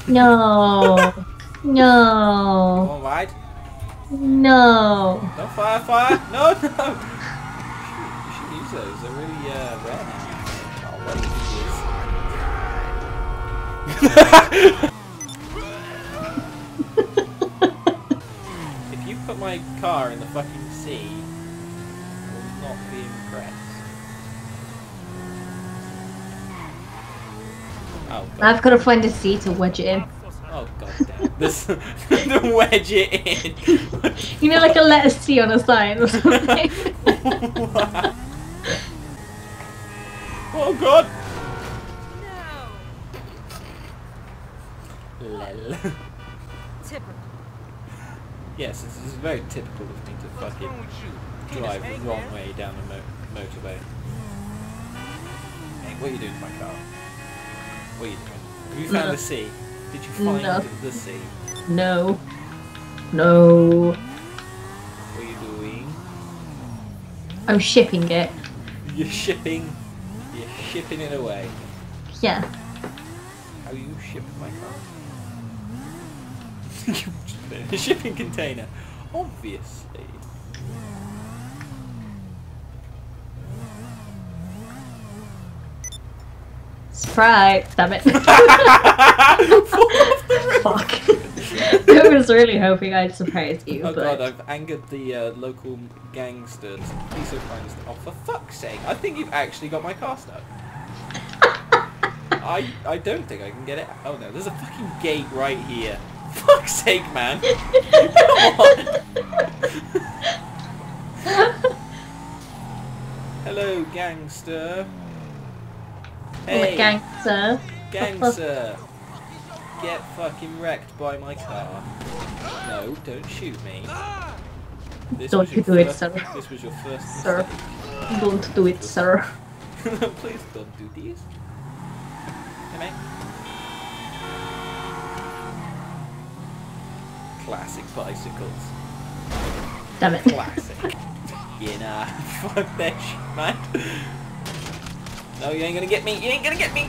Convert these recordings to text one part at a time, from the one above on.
No. You No. want to ride? No. No, fire, fire! No, no! You should use those. They're really rare now. Oh, what do you do? If you put my car in the fucking sea, I will not be impressed. Oh, God. I've got to find a seat to wedge it in. Oh, God damn. This, to wedge it in. You know, like a letter C on a sign or something. Oh, God! Lel. Typical. Yes, this is very typical of me to fucking drive the wrong way down a motorway. Hey, what are you doing to my car? What are you doing? Have you found the sea? Did you find No. the sea? No. No. What are you doing? I'm shipping it. You're shipping it away. Yeah. How you ship my car? You just put it in a shipping container. Obviously. Sprite. Damn it. Fuck. I was really hoping I'd surprise you. Oh, but... God, I've angered the local gangsters. Please so kind as to... Oh, for fuck's sake. I think you've actually got my car stuck. I don't think I can get it. Oh, no. There's a fucking gate right here. Fuck's sake, man. Come on. Hello, gangster. Hey, Gangster. gangster. Get fucking wrecked by my car. No, don't shoot me. This Don't was your you do it, first- sir. This was your first Sir. mistake. Don't do it, sir. Please don't do this. Hey, mate. Classic bicycles. Damn it. Classic. Yeah, nah. Fuck that shit, man. No, you ain't gonna get me. You ain't gonna get me.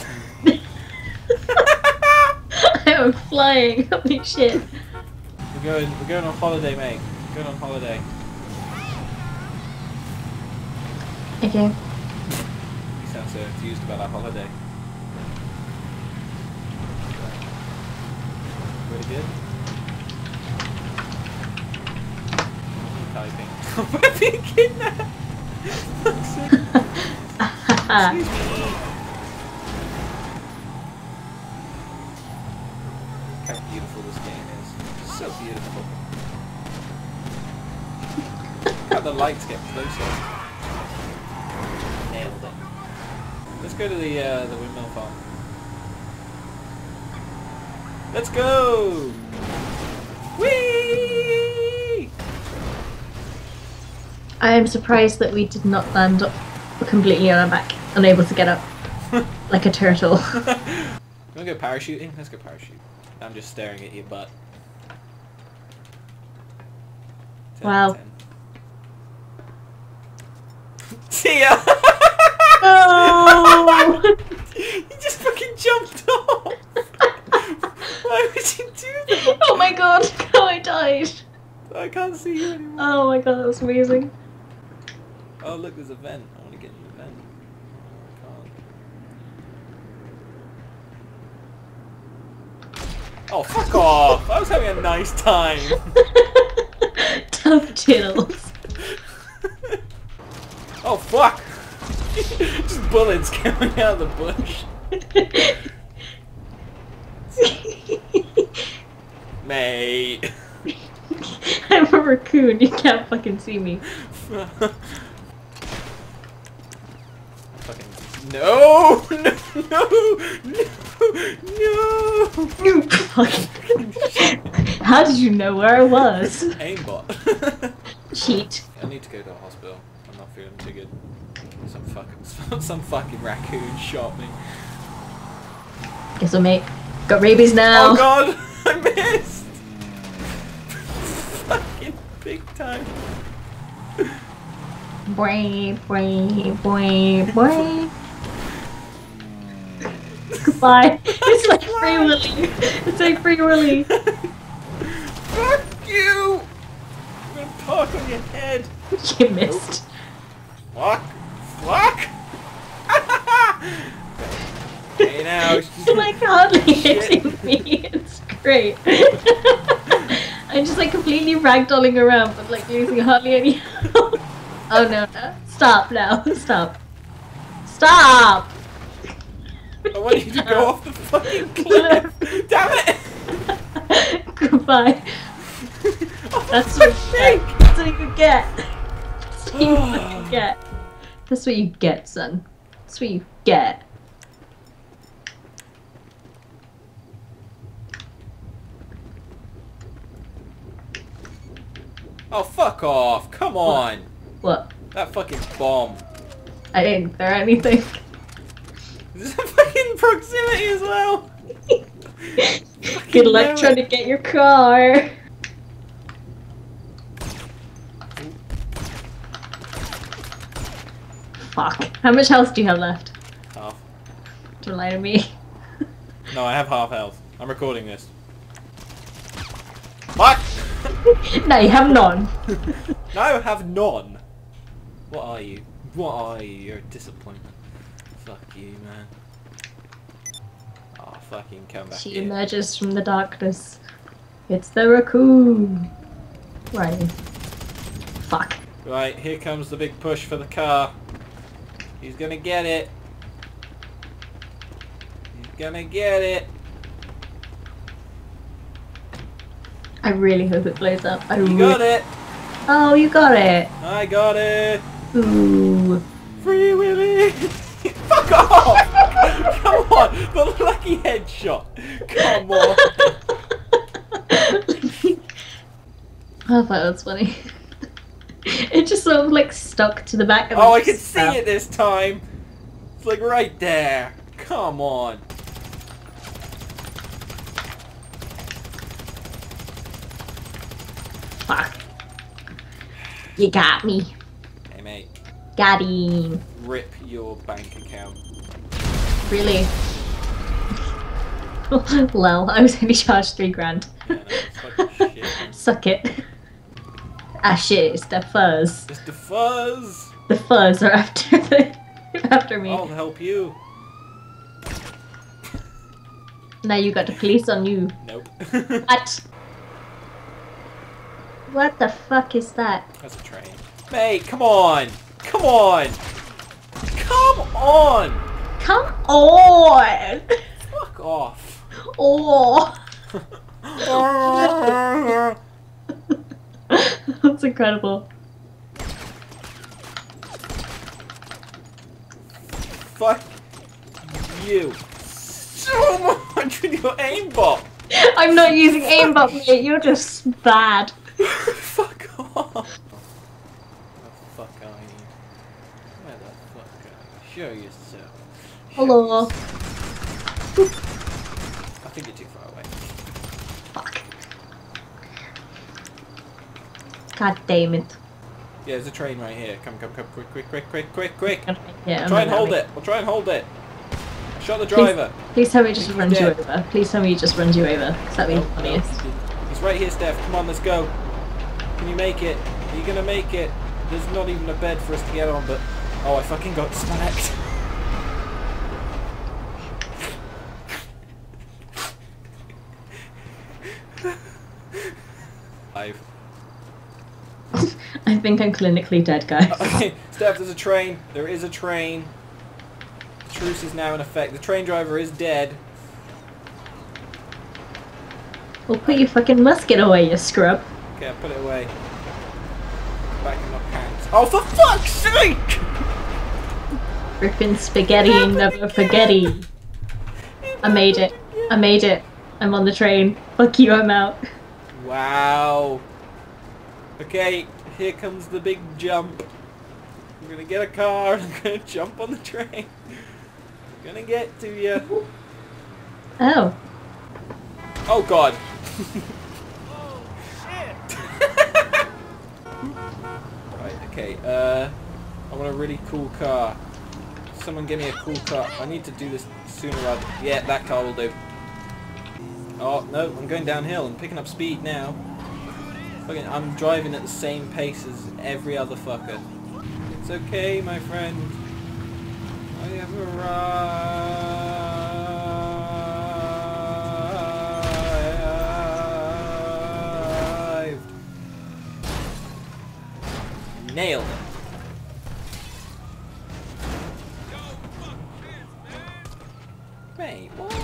I'm flying. Holy shit. We're going on holiday, mate. We're going on holiday. Okay. You sound so enthused about our holiday. Really good. Typing. We're being kidnapped. Excuse me. How beautiful this game is. So beautiful. How the lights get closer. Nailed it. Let's go to the windmill farm. Let's go! Whee! I am surprised that we did not land up completely on our back, unable to get up like a turtle. You wanna go parachuting? Let's go parachute. I'm just staring at your butt. 10, Wow. 10. See ya! Oh! You just fucking jumped off! Why would you do that? Oh my god, how I died! I can't see you anymore. Oh my god, that was amazing. Oh look, there's a vent. I want to get in the vent. Can't. Oh, fuck off! I was having a nice time. Tough chills. Oh, fuck! Just bullets coming out of the bush. Mate. I'm a raccoon, you can't fucking see me. Fucking no! No! No! No! Fucking. How did you know where I was? Aimbot. Cheat. I need to go to the hospital. I'm not feeling too good. Some fucking raccoon shot me. Guess what, mate? Got rabies now. Oh god! I missed! Fucking big time. Boing, boing, boing, boing. Goodbye. It's like like Free Willy. It's like Free Willy. Fuck you! I'm gonna park on your head. You missed. Fuck! Fuck! Hey now. It's like hardly hitting me. It's great. I'm just like completely ragdolling around, but like losing hardly any health. Oh no! Stop now! Stop! Stop! I want you to go off the fucking cliff. Damn it! Goodbye. Oh, That's for what fuck's you get. That's what you fucking get. That's what you get, son. That's what you get. Oh, fuck off. Come on. What? That fucking bomb. I didn't throw anything. Is that fucking proximity as well? Good luck trying to get your car. Fuck. How much health do you have left? Half. Don't lie to me. No, I have half health. I'm recording this. What? No, you have none. No, I have none. What are you? What are you? You're a disappointment. Fuck you, man. Oh, fucking come back She here. emerges from the darkness. It's the raccoon. Where are you? Fuck. Right, here comes the big push for the car. He's gonna get it. He's gonna get it. I really hope it blows up. You got it. Oh, you got it. I got it. Ooh. Free Willy. Fuck off. Come on. The lucky headshot. Come on. I thought that was funny. It just sort of like stuck to the back of the Oh, I can see it this time. It's like right there. Come on. Fuck. You got me. Hey mate, Got him. rip your bank account. Really? Lol, I was only charged 3 grand. Yeah, no, it's fucking shit. Man. Suck it. Ah shit, it's the fuzz. It's the fuzz. The fuzz are after me. I'll help you. Now you got the police on you. Nope. What? What the fuck is that? That's a train. Mate, come on. Come on. Come on. Come on! Fuck off. Oh! That's incredible. Fuck you so much with your aimbot. I'm not using aimbot, mate. You're just bad. Fuck off. Where the fuck are you? Where the fuck are you? Show yourself. Show Hello. yourself. I think you're too far away. Fuck. God damn it. Yeah, there's a train right here. Come, quick. Yeah, Try and hold it. We'll try and hold it. Shot the driver. Please tell me it just runs you dead. over. Please tell me it just runs you over. Because that'd be No, funniest. he didn't. He's right here, Steph. Come on, let's go. Can you make it? Are you gonna make it? There's not even a bed for us to get on, but... Oh, I fucking got smacked. Five. I think I'm clinically dead, guys. Okay, Steph, there's a train. There is a train. The truce is now in effect. The train driver is dead. Well, put your fucking musket away, you scrub. Okay, I'll put it away. Back in my pants. Oh, for fuck's sake! Ripping spaghetti and never forgetty. I made it. I made it. I'm on the train. Fuck you, I'm out. Wow. Okay, here comes the big jump. I'm gonna get a car and I'm gonna jump on the train. I'm gonna get to you. Oh. Oh god. Right, okay, I want a really cool car. Someone give me a cool car. I need to do this sooner rather... Yeah, that car will do. Oh, no, I'm going downhill. I'm picking up speed now. Fucking, I'm driving at the same pace as every other fucker. It's okay, my friend. I have arrived. Nailed it. Wait, what?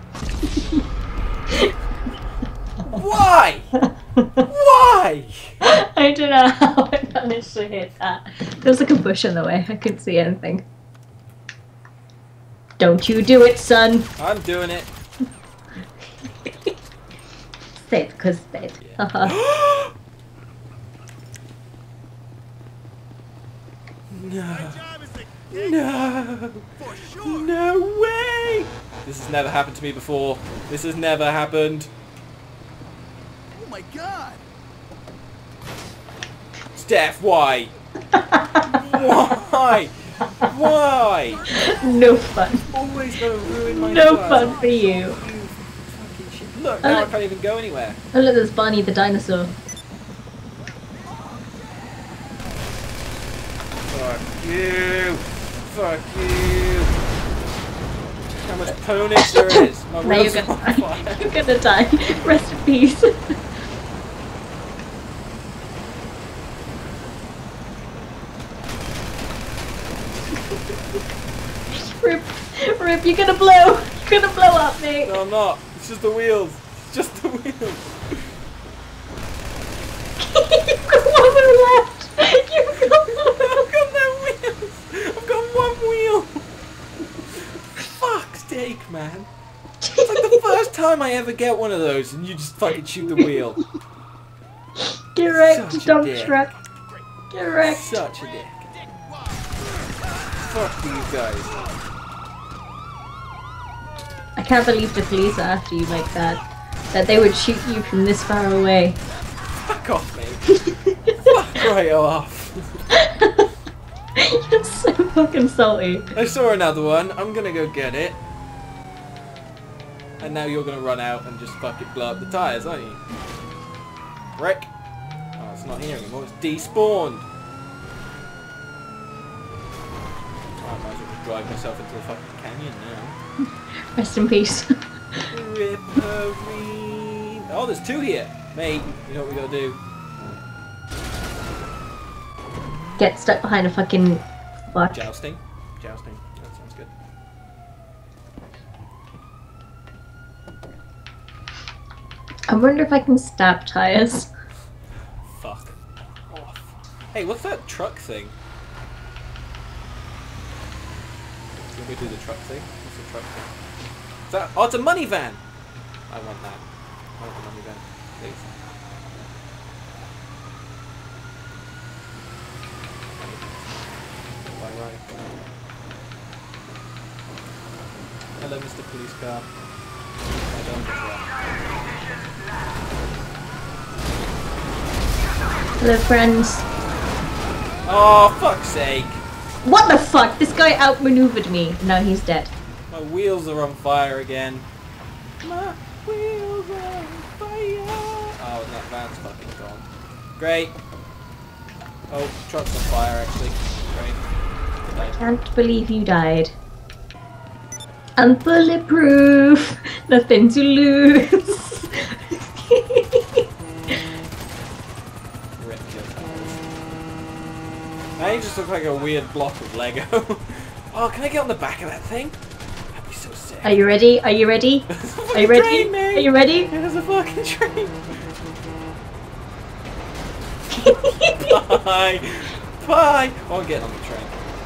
Why? Why? I don't know how I managed to hit that. There was like a bush in the way. I couldn't see anything. Don't you do it, son. I'm doing it. Safe, cause safe. Yeah. No. No. No way. This has never happened to me before. This has never happened. Oh my god! Steph, why? Why? Why? No fun. Always gonna ruin my No class. fun for you. You fucking shit. Look, now I can't even go anywhere. Oh look, there's Barney the dinosaur. Fuck you. Fuck you. How much ponage there is. My Now you're wheels gonna are on fire. die. You're gonna die. Rest in peace. Rip, Rip, you're gonna blow. You're gonna blow up, mate. No, I'm not. It's just the wheels. It's just the wheels. You've got one wheel left. You've got one I've wheel. got no wheels. I've got one wheel. Fuck's sake, man. It's like the first time I ever get one of those and you just fucking shoot the wheel. Get wrecked, Such a dump dick. truck. Get wrecked. Such a dick. Fuck you guys. I can't believe the police are after you like that. That they would shoot you from this far away. Fuck off, mate. Fuck right off. You're so fucking salty. I saw another one. I'm gonna go get it. And now you're gonna run out and just fucking blow up the tyres, aren't you? Wreck. Oh, it's not here anymore. It's despawned. Oh, I might as well just drive myself into the fucking canyon now. Rest in peace. Ripperine. Oh, there's two here. Mate, you know what we gotta do? Get stuck behind a fucking fuck. Jousting. Jousting. That sounds good. I wonder if I can stab tires. Fuck. Oh, hey, what's that truck thing? Can we do the truck thing? What's the truck thing? Is that, oh, it's a money van! I want that. I want the money van, please. Right. Hello, Mr. Police Car. I don't Hello, friends. Oh, fuck's sake! What the fuck? This guy outmaneuvered me. Now he's dead. My wheels are on fire again. My wheels are on fire. Oh, and that van's fucking gone. Great. Oh, truck's on fire actually. Great. Goodbye. Can't believe you died. I'm bulletproof. Nothing to lose. Rip your tires. Now you just look like a weird block of Lego. Oh, can I get on the back of that thing? That'd be so sick. Are you ready? Are you ready? Are you ready? Train, mate. Are you ready? There's a fucking train. Bye. Bye. Oh, I'm getting on the train.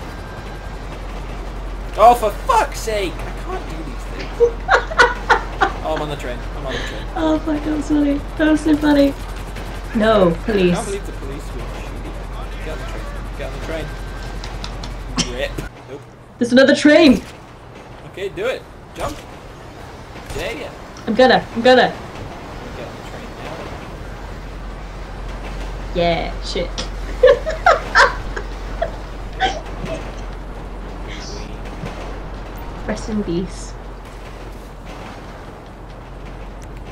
Oh, for fuck's sake! I can't do these things. Oh, I'm on the train. I'm on the train. Oh fuck, that was funny. That was so funny. No, I police. can't believe the police would shoot you. Get on the train. Get on the train. Rip. Nope. There's another train. Okay, do it. Jump. Yeah. I'm gonna. Get on the train now. Yeah, shit. Rest in peace.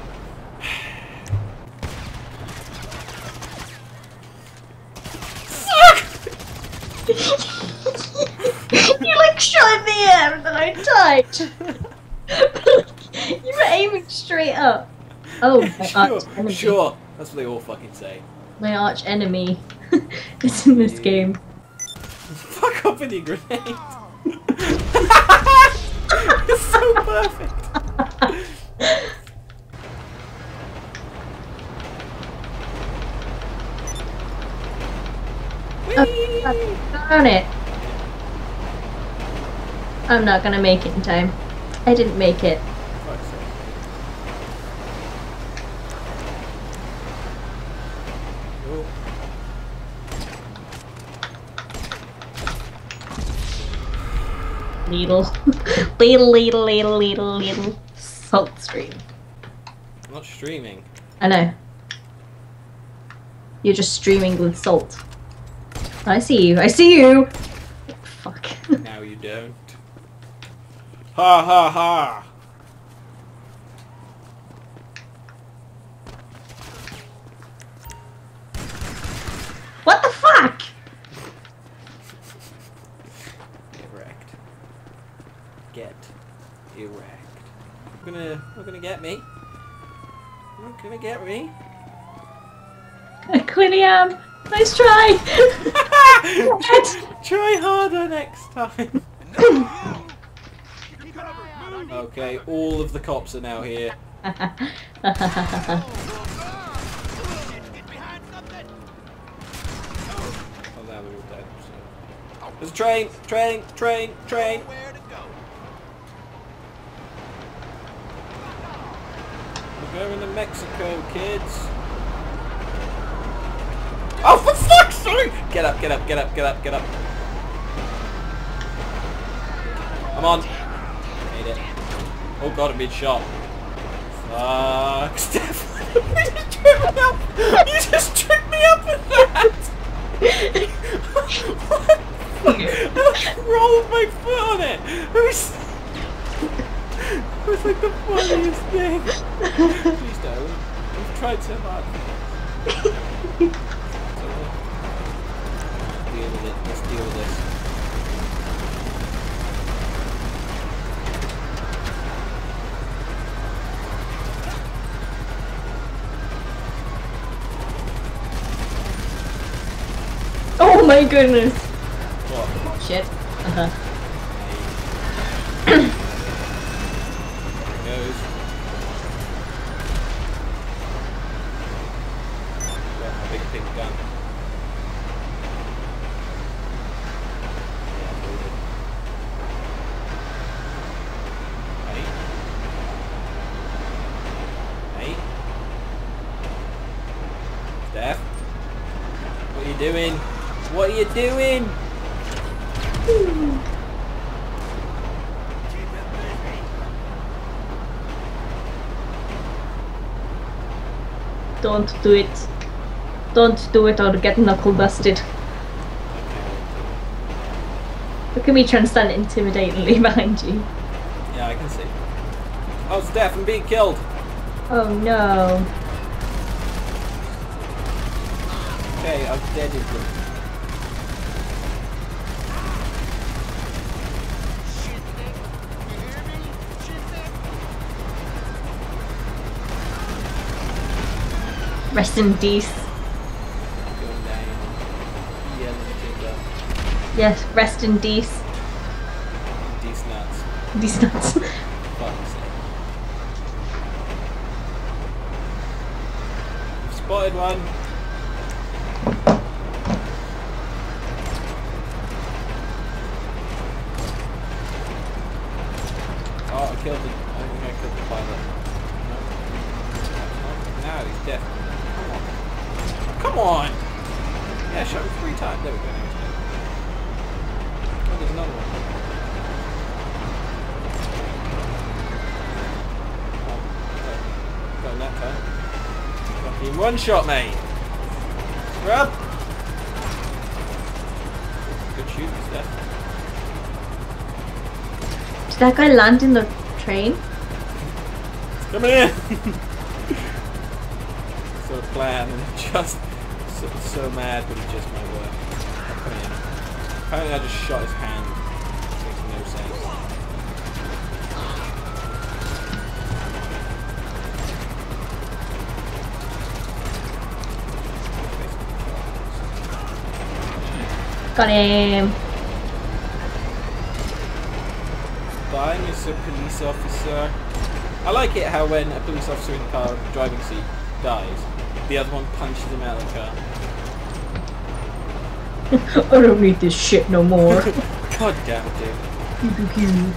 You like shot in the air and then I died. You were aiming straight up. Oh, my arch enemy. Sure. That's what they all fucking say. My arch enemy is in this game. Fuck up with your grenade. It's so perfect. Oh, darn it. I'm not gonna make it in time. I didn't make it. Fuck's sake. Oh. Little salt stream. I'm not streaming. I know. You're just streaming with salt. I see you. I see you. Fuck. Now you don't. Ha ha ha. What the fuck? Erect. Get erect. Not gonna get me. Not gonna get me. I clearly am. Nice try. Try harder next time. Okay, all of the cops are now here. Oh, now they're all dead. So. There's a train! We're going to Mexico, kids. Oh, for fuck's sake! Get up. I'm on. Made it. Oh god, I'm being shot. Fuck, Steph. You just tripped me up with that! What? I rolled my foot on it! It was like the funniest thing. Please don't. We've tried so hard. Let's deal with this. Oh my goodness. What? Shit. There it goes. Got a big pink gun. Hey. Steph? What are you doing? What are you doing? Don't do it. Don't do it or get knuckle busted. Look at me trying to stand intimidatingly behind you. Yeah, I can see. Oh, Steph, I'm being killed. Oh no. Okay, I've deaded them. Rest in peace. Going down. Yelling timber. Yes, rest in peace. These nuts. These nuts. Fuck's sake. Spotted one. Oh, I killed the. I think I killed the pilot. No. Now he's dead. Come on! Yeah, shot him 3 times. There we go. Now he's dead. Oh, there's another one. Oh, got him that time. Fucking one shot, mate. Grab. Good shooting, Steph. Did that guy land in the train? Come here! So plan and just so mad, but it just might work. Come here. Apparently I just shot his hand. Makes no sense. Got him. Bye, Mr. Police Officer. I like it how when a police officer in the car driving seat dies, the other one punches him out of the car. I don't need this shit no more. God damn it, dude. Pew pew pew.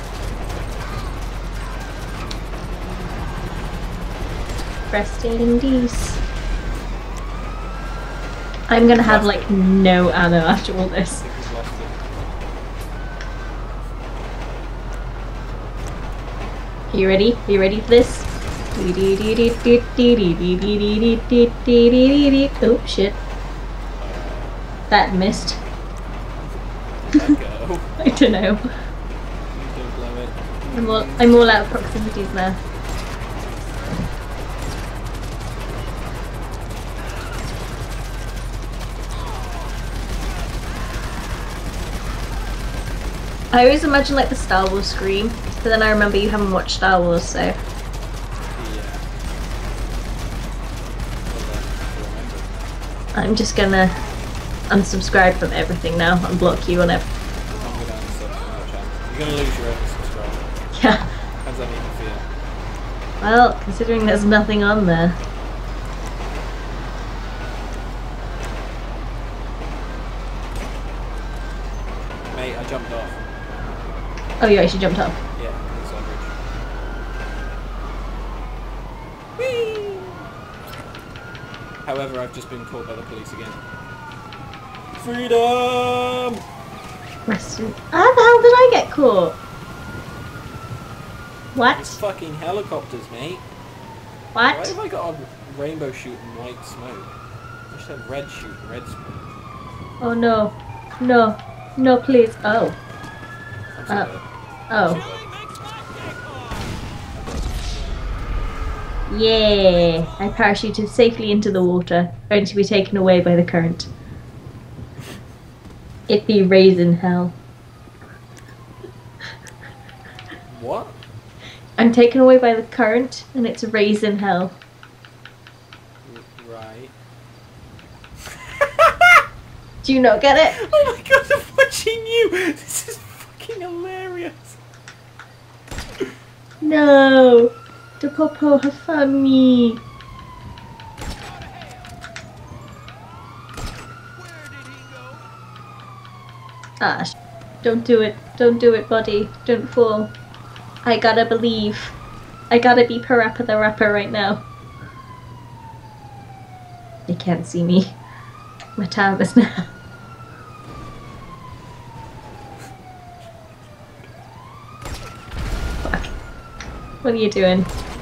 Rest in peace. I'm gonna have like no ammo after all I this. think we've lost it. Are you ready? Are you ready for this? Oh shit. That missed. Let go. I don't know. Please don't blow it. I'm all out of proximities now. I always imagine like the Star Wars scream, but then I remember you haven't watched Star Wars, so Yeah. I'm just gonna unsubscribe from everything now and block you on everything. I'm gonna unsub from your channel. You're gonna lose your own subscriber. Yeah. How does that make you feel? Well, considering there's nothing on there. Mate, I jumped off. Oh, you actually jumped up. Yeah, it's on bridge. Whee! However, I've just been caught by the police again. Freedom! How the hell did I get caught? What? It's fucking helicopters, mate. Why What? have I got a rainbow shoot and white smoke? I should have red shoot and red smoke. Oh no. No. No, please. Oh. I'm so dead. Oh. Yeah. I parachuted safely into the water, only to be taken away by the current. It be raisin hell. What? I'm taken away by the current, and it's raisin hell. Right. Do you not get it? Oh my god, I'm watching you! This is fucking hilarious! No. The popo have found me. Ah, don't do it. Don't do it, buddy. Don't fall. I gotta believe. I gotta be Parappa the Rapper right now. They can't see me. My time is now. Fuck. What are you doing?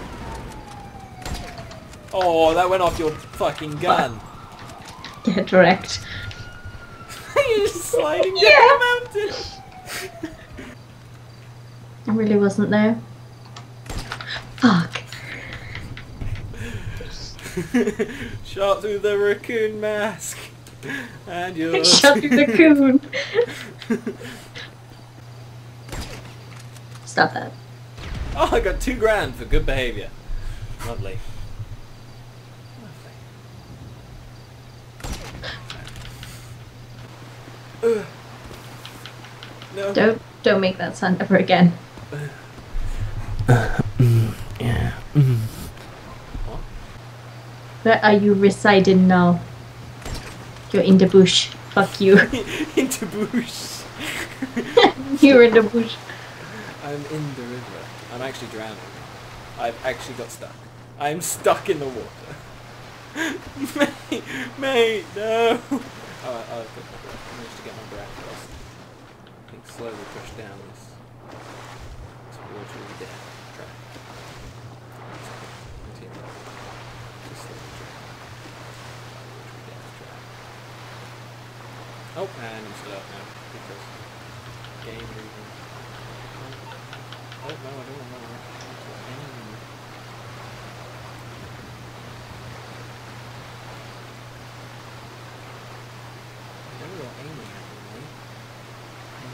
Oh, that went off your fucking gun. Get wrecked. You're just sliding down Yeah. the mountain. I really wasn't there. Fuck. Shot through the raccoon mask. And you're... Shot through the coon. Stop that. Oh, I got $2 grand for good behaviour. Lovely. Lovely. No. Don't make that sound ever again. Yeah. What? Where are you residing now? You're in the bush. Fuck you. Into bush. You're in the bush. I'm in the river. I'm actually drowning. I've actually got stuck. I'm stuck in the water. mate, no! Oh, I managed to get my breath lost. I think slowly push down this watery death trap. Continue. Just slowly drag. Watery death trap. Oh, and I'm still up now because game reason. Oh no, I don't want to aim. I know you're aiming at me, mate.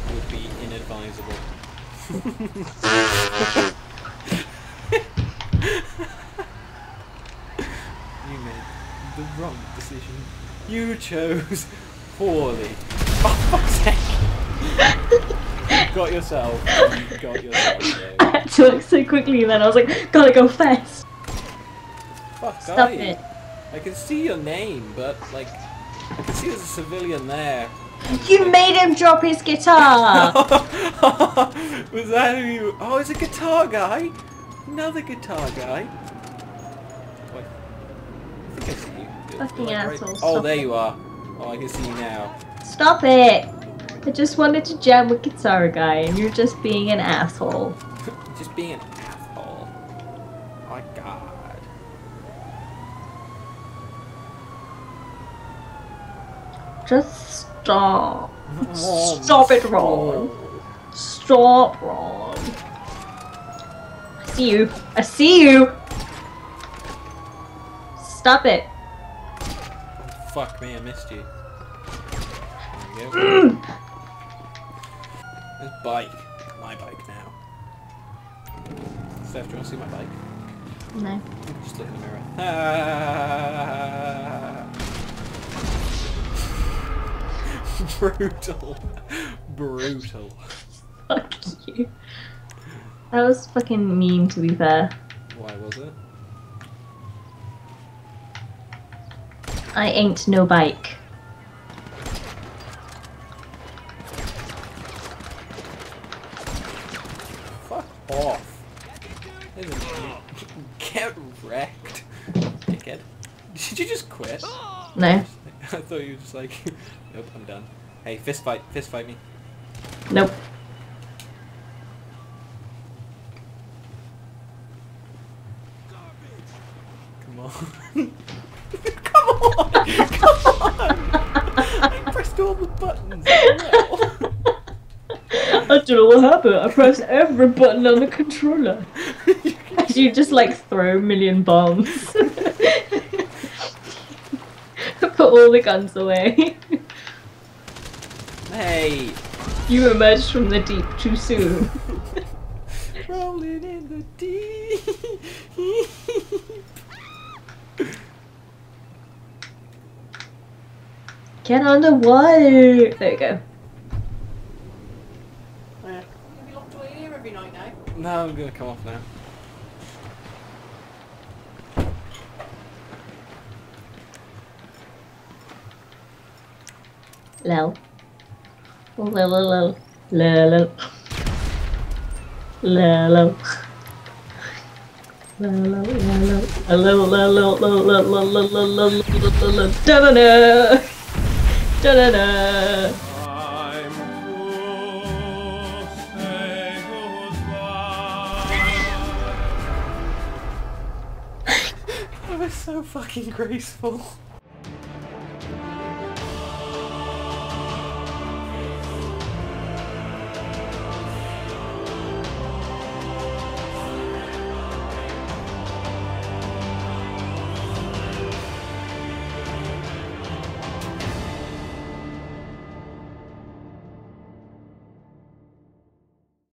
would be inadvisable. You made the wrong decision. You chose poorly. Oh, fuck's sake. You got yourself. You got yourself. Though. I had to look so quickly then I was like, gotta go fast. Fuck, Stop are you? it. I can see your name, but like, I can see there's a civilian there. You made him drop his guitar! Was that who you... Oh, it's a guitar guy! Another guitar guy. Wait. I think I see you. Fucking Like, asshole, Oh, stop there it. you are. Oh, I can see you now. Stop it! I just wanted to jam with Guitar Guy and you're just being an asshole. Just being an asshole. Oh my god. Just stop. Oh, Stop it, Ron. Stop, Ron. I see you. I see you! Stop it. Fuck me, I missed you. There we go. This bike. My bike now. Steph, do you want to see my bike? No. Just look in the mirror. Ah. Brutal. Brutal. Fuck you. That was fucking mean, to be fair. Why was it? I ain't no bike. Fuck off. Get wrecked. Dickhead. Did you just quit? No. I thought you were just like, nope, I'm done. Hey, fist fight me. Nope. Come on. Come on! Come on! I pressed all the buttons. I don't know what happened. I pressed every button on the controller. As you just like throw a million bombs. Put all the guns away. Hey! You emerged from the deep too soon. Rolling in the deep. Get on the water. There you go. You'll be locked away here every night now. No, I'm gonna come off now. Lel. Lel. Lel. Lel. Lel. Da-da-da. Da-da-da. I'm to say goodbye. That was so fucking graceful.